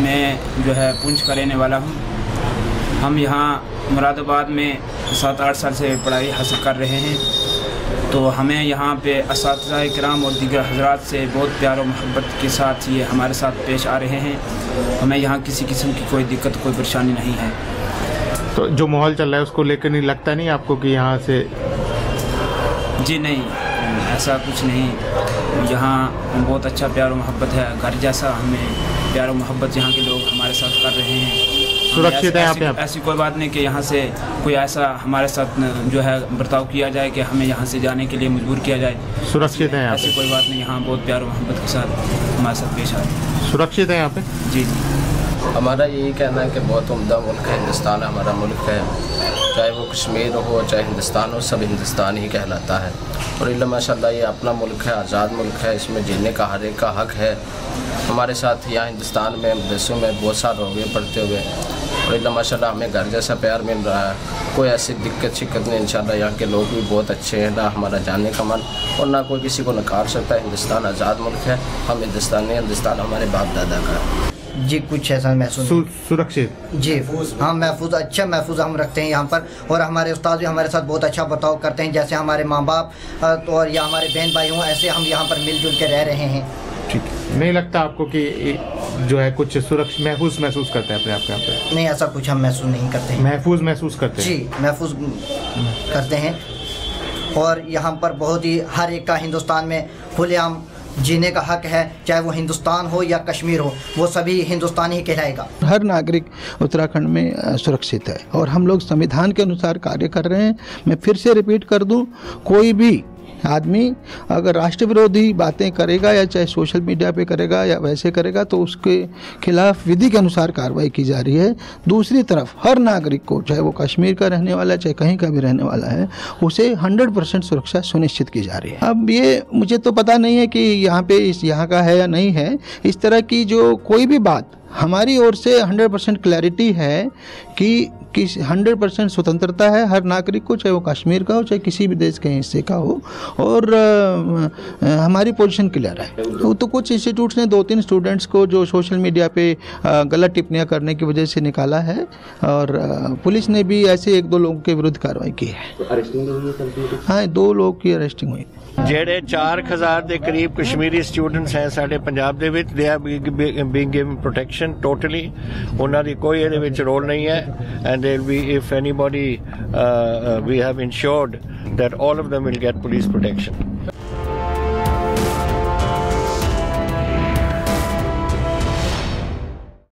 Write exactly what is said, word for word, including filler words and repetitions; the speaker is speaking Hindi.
मैं जो है पुंछ का रहने वाला हूँ। हम यहाँ मुरादाबाद में सात आठ साल से पढ़ाई हासिल कर रहे हैं, तो हमें यहाँ पे असातिज़ा किराम और दीगर हजरात से बहुत प्यार और मोहब्बत के साथ ये हमारे साथ पेश आ रहे हैं। हमें यहाँ किसी किस्म की कोई दिक्कत, कोई परेशानी नहीं है। तो जो माहौल चल रहा है उसको लेकर नहीं लगता नहीं आपको कि यहाँ से? जी नहीं, ऐसा कुछ नहीं। यहाँ बहुत अच्छा प्यार और मोहब्बत है, घर जैसा हमें प्यार और मोहब्बत यहाँ के लोग हमारे साथ कर रहे हैं। सुरक्षित है यहाँ पे? ऐसी कोई बात नहीं कि यहाँ से कोई ऐसा हमारे साथ जो है बर्ताव किया जाए कि हमें यहाँ से जाने के लिए मजबूर किया जाए। सुरक्षित है यहाँ पे? ऐसी कोई बात नहीं, यहाँ बहुत प्यार और मोहब्बत के साथ हमारे साथ पेश आ रहे हैं। सुरक्षित है यहाँ पे? जी जी। हमारा यही कहना है कि बहुत उम्दा मुल्क है, हिंदुस्तान हमारा मुल्क है। चाहे वो कश्मीर हो चाहे हिंदुस्तान हो, सब हिंदुस्तान ही कहलाता है। और इल्ला माशाल्लाह ये अपना मुल्क है, आज़ाद मुल्क है, इसमें जीने का हर एक का हक़ है। हमारे साथ यहाँ हिंदुस्तान में मदरसों में बहुत साल हो गए पढ़ते हुए, और इल्ला माशाल्लाह हमें घर जैसा प्यार मिल रहा है। कोई ऐसी दिक्कत शिक्कत नहीं, इंशाल्लाह यहाँ के लोग भी बहुत अच्छे हैं। ना हमारा जानने का मन और ना कोई किसी को नकार सकता है। हिंदुस्तान आज़ाद मुल्क है, हम हिंदुस्तानी, हिंदुस्तान हमारे बाप दादा का है। जी कुछ ऐसा महसूस सु, सुरक्षित जी हाँ, महफूज, अच्छा महफूज हम रखते हैं यहाँ पर। और हमारे उस्ताद भी हमारे साथ बहुत अच्छा बर्ताव करते हैं, जैसे हमारे माँ बाप और या हमारे बहन भाई हों, ऐसे हम यहाँ पर मिलजुल के रह रहे हैं। ठीक है, नहीं लगता आपको कि जो है कुछ सुरक्षित महफूज महसूस करते हैं अपने आप के यहाँ पे? नहीं, ऐसा कुछ हम महसूस नहीं करते हैं। महफूज महसूस करते हैं? जी महफूज करते हैं। और यहाँ पर बहुत ही हर एक का हिंदुस्तान में खुलेआम जीने का हक है, चाहे वो हिंदुस्तान हो या कश्मीर हो, वो सभी हिंदुस्तानी ही कहलाएगा। हर नागरिक उत्तराखंड में सुरक्षित है और हम लोग संविधान के अनुसार कार्य कर रहे हैं। मैं फिर से रिपीट कर दूं, कोई भी आदमी अगर राष्ट्र विरोधी बातें करेगा या चाहे सोशल मीडिया पे करेगा या वैसे करेगा तो उसके खिलाफ विधि के अनुसार कार्रवाई की जा रही है। दूसरी तरफ हर नागरिक को, चाहे वो कश्मीर का रहने वाला है चाहे कहीं का भी रहने वाला है, उसे हंड्रेड परसेंट सुरक्षा सुनिश्चित की जा रही है। अब ये मुझे तो पता नहीं है कि यहाँ पे इस यहाँ का है या नहीं है। इस तरह की जो कोई भी बात हमारी ओर से हंड्रेड परसेंट क्लैरिटी है कि कि हंड्रेड परसेंट स्वतंत्रता है हर नागरिक को, चाहे वो कश्मीर का हो चाहे किसी भी देश के हिस्से का हो। और आ, आ, हमारी पोजीशन क्लियर है। तो, तो कुछ इंस्टीट्यूट्स ने दो तीन स्टूडेंट्स को जो सोशल मीडिया पे आ, गलत टिप्पणियां करने की वजह से निकाला है, और आ, पुलिस ने भी ऐसे एक दो लोगों के विरुद्ध कार्रवाई की है। हाँ, दो लोग की अरेस्टिंग हुई। ਜਿਹੜੇ ਚਾਰ ਹਜ਼ਾਰ ਦੇ ਕਰੀਬ ਕਸ਼ਮੀਰੀ ਸਟੂਡੈਂਟਸ ਹੈ ਸਾਡੇ ਪੰਜਾਬ ਦੇ ਵਿੱਚ, they are being given protection totally. ਉਹਨਾਂ ਦੀ ਕੋਈ ਇਹਦੇ ਵਿੱਚ ਰੋਲ ਨਹੀਂ ਹੈ। And there be if anybody ਵੀ have insured that all of them will get police protection.